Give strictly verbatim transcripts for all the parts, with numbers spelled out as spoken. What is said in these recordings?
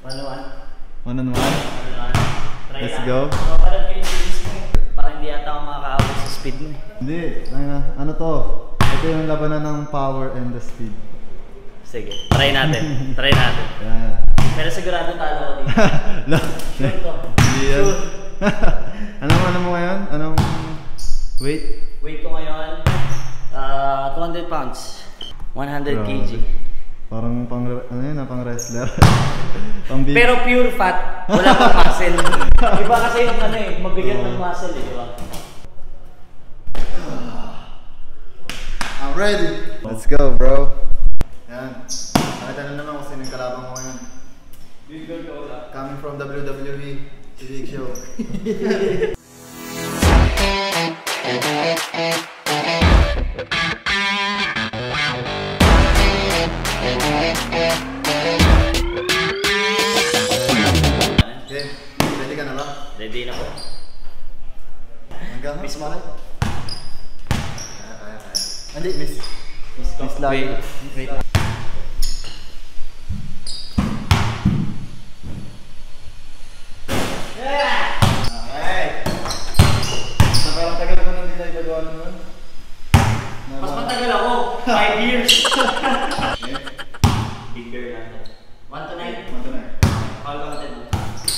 One on one. One on one? Let's go. Parang kayo parang hindi ata ako makakaabot sa speed mo eh. Hindi, ano to? Ito yung labanan ng power and the speed. Sige, try natin. Try natin. Yan. Pero sigurado talo ko dito. Sure to. Hindi yan. Anong ano mo ngayon? Anong weight? Weight ko ngayon, uh, two hundred pounds. one hundred kilograms. Parang pang, ano yun, pang wrestler. Pang pero pure fat, wala pang muscle. Iba kasi yung ano eh, mabigat ng muscle eh, di ba? I'm ready! Let's go, bro! Yan. Nakita na naman kung sino yung kalabang ko ngayon. Coming from W W E, si Big Show. Okay, ready ka na ba? Ready na po. Hanggang Miss mo? Kaya, kaya, kaya. Hindi, miss. Miss ko. Miss lang. Wait. Wait. Okay. So, parang tagal ko nang nila ibagawa naman. Mas matagal ako. five years. Okay. Bigger natin. one to nine. One to nine. Call counted mo.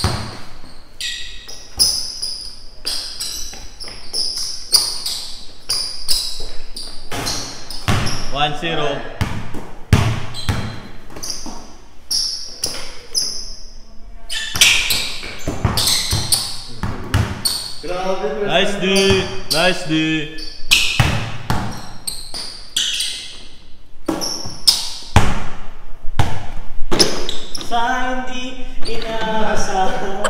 one zero. Nice D. Nice D. Sa hindi inaasahan.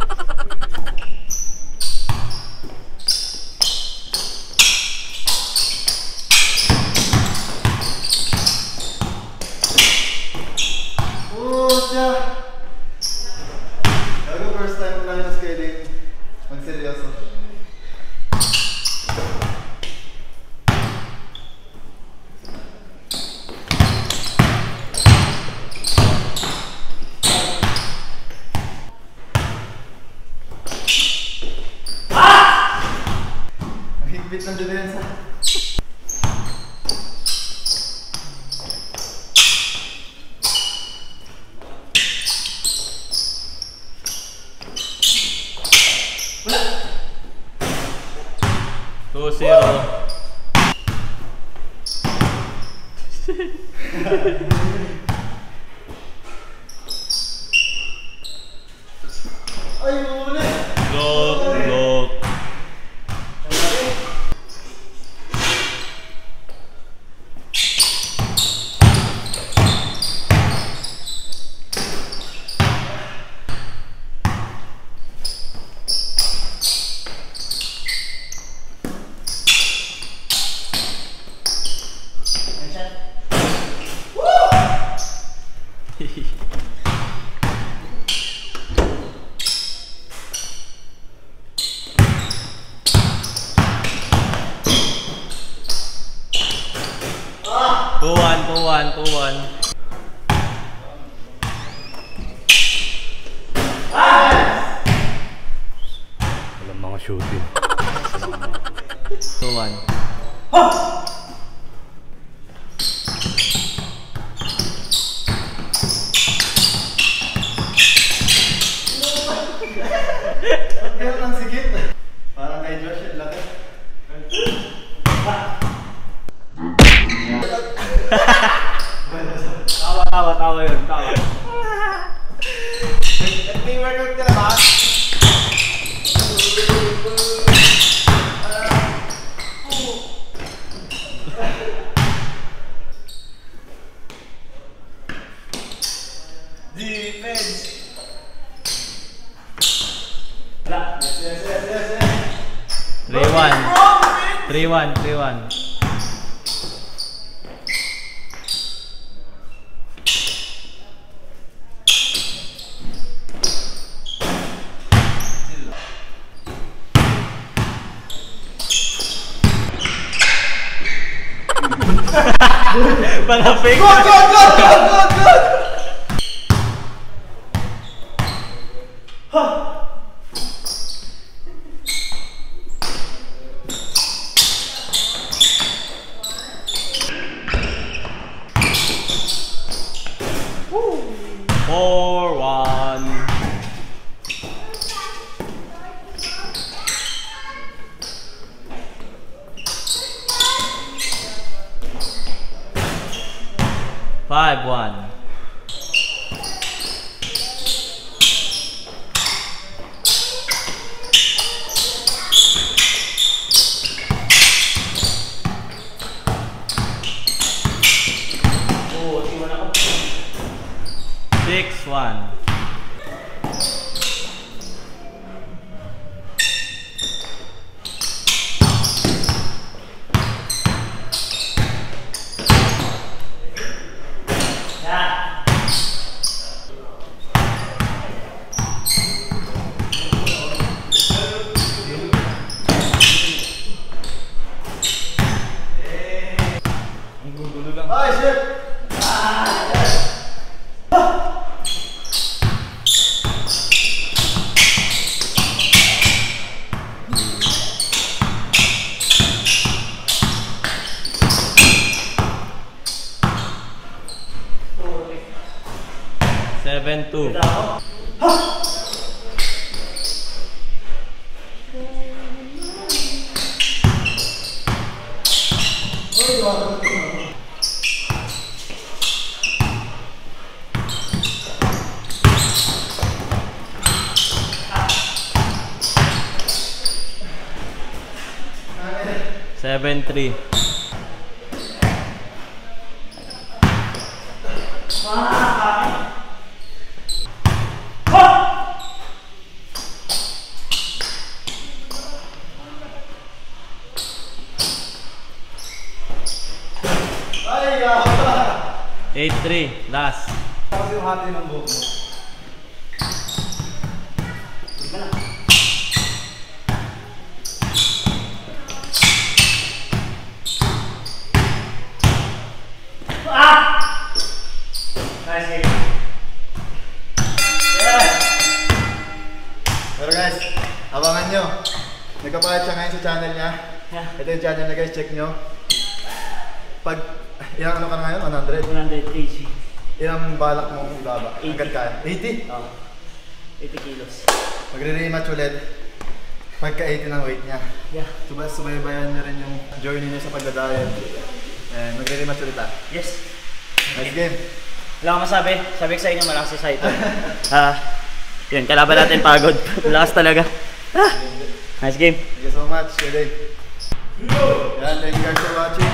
First time ko lang yung scaling. Magseryoso. Ah! Mahigpit ng depensa. two zero. Ay, muli! Lock, lock. two one, two one, two one. Walang mga shooting. two one. Kaya lang sigit. Parang kay Josh yung laki. Tawa, tawa, tawa yun, tawa. May workout ka na ba? Defense! Wala. Yes, yes, yes, yes, yes. three one. three one, three one. Palapik. Good, good, good, good, good, good! four one. five one. six one. Ay, shit! seven two. seven three. eight three. Last. Kasi yung hati ng buhok mo. Nice game. Yeah. Pero guys, abangan nyo. Nagkapahit siya ngayon sa channel niya. Yeah. Ito yung channel niya guys, check nyo. Pag, ilang ano ka na ngayon? one hundred? one hundred kg. Ilang balak mo kung ibaba? Hanggat kaya? eighty? Oh. eighty kilos. Magre-rematch ulit. Pagka eighty ng weight niya. Yeah. Suba subaybayan niya rin yung journey niya sa pagda-diet. And magre-rematch ulit ah. Yes. Nice game. Wala akong masabi. Sabi ko sa inyo, malakas si Saito. Ah, yun, kalaban natin pagod. Malakas talaga. Ah, nice game. Thank you so much. Good day. Yan, thank you guys for watching.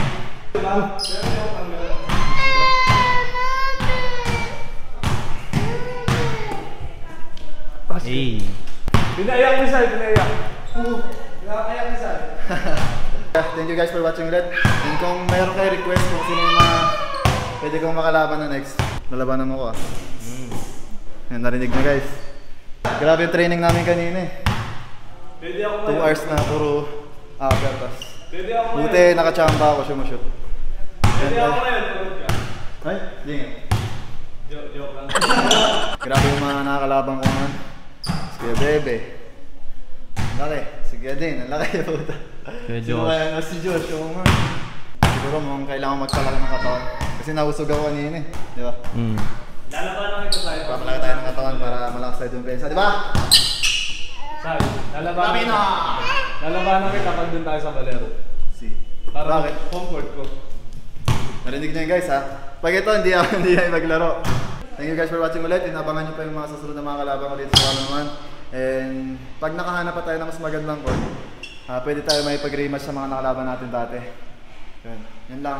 Hey. Pinayak ni Sal, pinayak. Pinayak ni Sal. Thank you guys for watching ulit. And kung mayroon kayo request kung sino yung mga pwede kong makalaban na next, lalabanan mo ko ah. Mm. Yan, narinig na guys. Grabe yung training namin kanina eh. Pwede ako two ngayon. hours na puro upper pass. Pwede ako ngayon. Buti nakachamba ako, shoot. Pwede ako ngayon. Pagod ka. Ay, di nga. Joke, joke lang. Grabe yung mga nakakalabang ko naman. Sige bebe. Ang laki. Sige din, ang laki yung puta. Kuya Sino Josh. kaya nga si Josh? Oo nga. Siguro mukhang kailangan magpalaki ng katawan. Kasi nausog ako kanina eh. Di ba? Mm. Lalabanan kita sa'yo. Papalaki tayo ng katawan para malakas tayo yung pensa. Di ba? Sal, lalabanan kita. Lalabanan kita pag dun tayo sa Valero. Si. Para Bakit? comfort ko. Narinig nyo yun guys ha. Pag ito, hindi ako hindi ay maglaro. Thank you guys for watching ulit. Inabangan nyo pa yung mga susunod na mga kalaban ulit sa one on one. And pag nakahanap pa tayo ng mas magandang court, uh, pwede tayo may pag-rematch sa mga nakalaban natin dati. Yun, yun lang.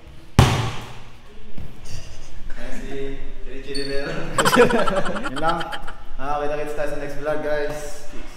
Ayan si Richie Rivera. Yun lang. Ah, kita-kits tayo sa next vlog guys. Peace.